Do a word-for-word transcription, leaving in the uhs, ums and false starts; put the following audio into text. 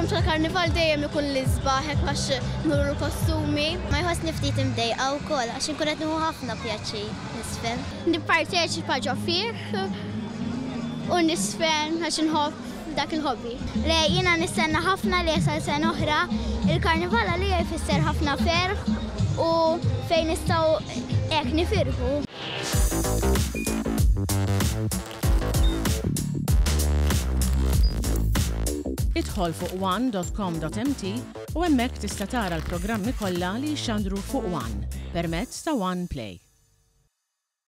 Il-jum tal-Karnival dejjem ikun l-isbaħ hekk għax nuru l-kostumi. Ma jħossni ftit imdejqa wkoll għax inkun qed nieħu ħafna pjaċir nisfen. Nipparteċipa ġo fih u nisfen għax inħobb dak il-hobby. Le jiena nistenna ħafna li jasal sena oħra, il-Karnival għalija jfisser ħafna ferħ u fejn nistgħu hekk nifirħu. Idħol fuq one dot com dot m t u hemmhekk tista' tara l-programmi kollha li jxandru fuq One permezz ta' One Play.